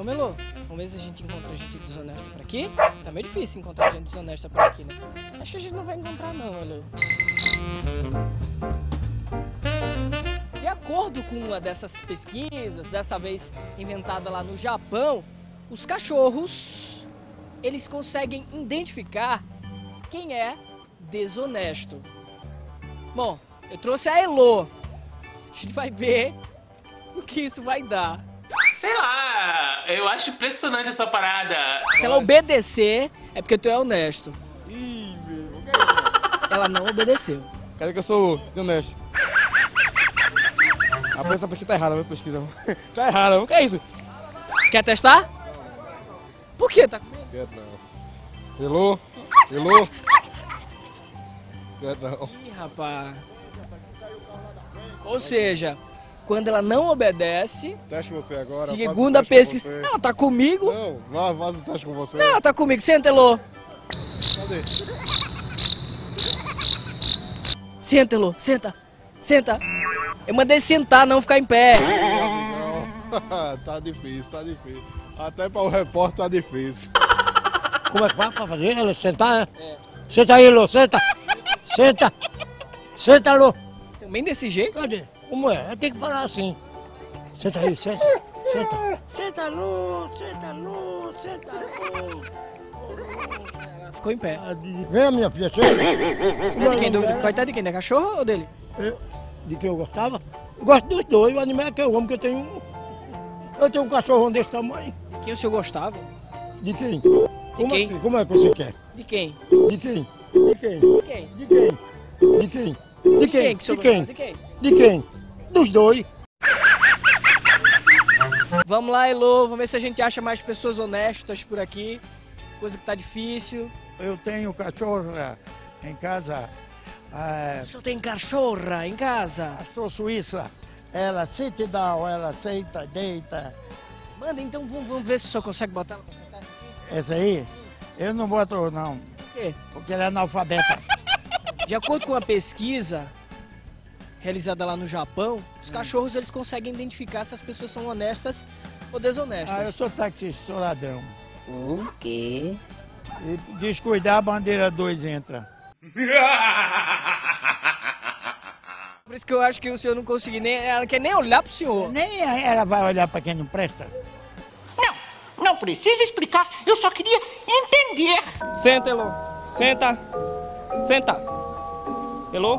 Vamos, Elô. Vamos ver se a gente encontra gente desonesta por aqui. Tá meio difícil encontrar gente desonesta por aqui, né? Acho que a gente não vai encontrar não, Elô. De acordo com uma dessas pesquisas, dessa vez inventada lá no Japão, os cachorros, eles conseguem identificar quem é desonesto. Bom, eu trouxe a Elô. A gente vai ver o que isso vai dar. Sei lá, eu acho impressionante essa parada. Se ela obedecer, é porque tu é honesto. Ih, meu, Ela não obedeceu. cara que eu sou desonesto. A pesquisa aqui tá errada, a minha pesquisa. Tá errada, o que é isso? Quer testar? Por quê? Tá com medo? Quero não. Elô, Elô. Quero não. Ih, rapaz. Ou seja, quando ela não obedece, Teste você agora. segundo a faço o teste pesquisa... com você. Ela tá comigo? Não, faz o teste com você. Ela tá comigo. Senta, Elô. Cadê? Senta, Elô. Senta. Senta. Eu mandei sentar, não ficar em pé. Não. Tá difícil, tá difícil. Até para o repórter tá difícil. Como é que faz pra fazer? Ela sentar, é? É. Senta aí, Lô, senta. Senta. Senta, Lô. Também desse jeito? Cadê? Como é? Tem que falar assim. Senta aí, senta. Senta. Senta, Lô, senta, Lô, senta, Lô. Ela ficou em pé. Vem, minha filha, senta. De quem? Coitado de quem? Da cachorra ou dele? De quem eu gostava? Eu gosto dos dois, o animal é que eu amo, que eu tenho um. Eu tenho um cachorrão desse tamanho. De quem o senhor gostava? De quem? Como quem? assim? Como é que você quer? De quem? De quem? De quem? De quem? De quem? De quem? De quem? que o senhor De quem? gostava? De quem? De quem? Dos dois. Vamos lá, Elô. Vamos ver se a gente acha mais pessoas honestas por aqui. Coisa que tá difícil. Eu tenho cachorra em casa, O senhor tem cachorra em casa? pastor suíça. Ela sit down, ela senta, deita. Manda, então vamos ver se o senhor consegue botar ela pra sentar essa aqui. Essa aí, eu não boto não, Por quê? porque ela é analfabeta. De acordo com uma pesquisa realizada lá no Japão, os cachorros eles conseguem identificar se as pessoas são honestas ou desonestas. Ah, eu sou taxista, sou ladrão. O quê? E descuidar, a bandeira 2 entra. Por isso que eu acho que o senhor não conseguiu nem... Ela não quer nem olhar pro senhor. Nem ela vai olhar para quem não presta. Não precisa explicar, eu só queria entender. Senta, Elô. Senta. Senta. Elô.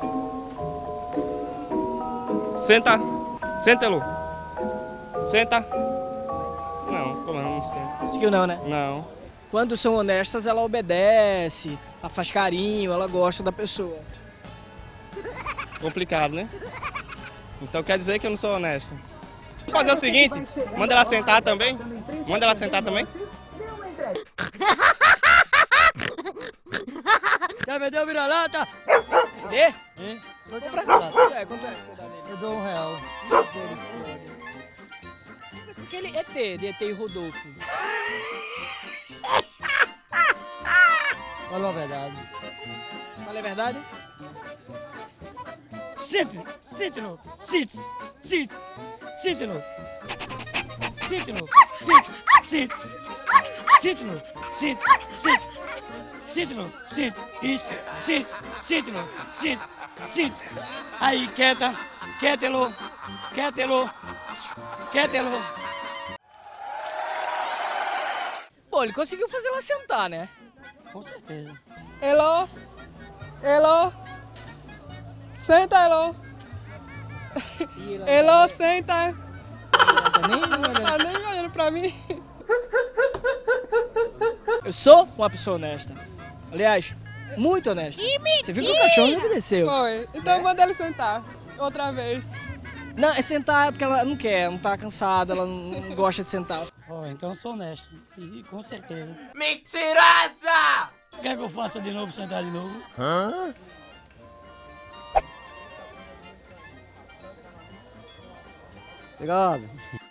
Senta. Senta, Elô. Senta. Não, como não senta? Conseguiu não, né? Não. Quando são honestas, ela obedece, ela faz carinho, ela gosta da pessoa. Complicado, né? Então quer dizer que eu não sou honesto. Vamos fazer o seguinte, manda ela sentar também. Manda ela sentar também. Quer vender o vira-lata? Vender? Hein? Quanto é que você dá nele? Eu dou R$1. Misericórdia. Mas aquele ET, de ET e Rodolfo. Falou a verdade. Fala a verdade? Sente, sente-no, sente, sente, sente-no. Sente-no, sente, sente, sente-no, sente, sente, sente-no, sente, isso, sente, sente-no, sente, sente. Aí, quieta, quieta-lo, quieta-lo, quieta-lo. Pô, ele conseguiu fazer ela sentar, né? Com certeza. Elô? Elô? Senta, Elô. Elô, senta. Tá nem olhando pra mim. Eu sou uma pessoa honesta. Aliás, muito honesta. Você viu que o cachorro me obedeceu. Foi. Então manda ele sentar. Outra vez. Não, é sentar porque ela não quer, não tá cansada, ela não gosta de sentar. Oh, então eu sou honesto, e com certeza. Mentirosa! Quer que eu faça de novo, sentar de novo? Obrigado.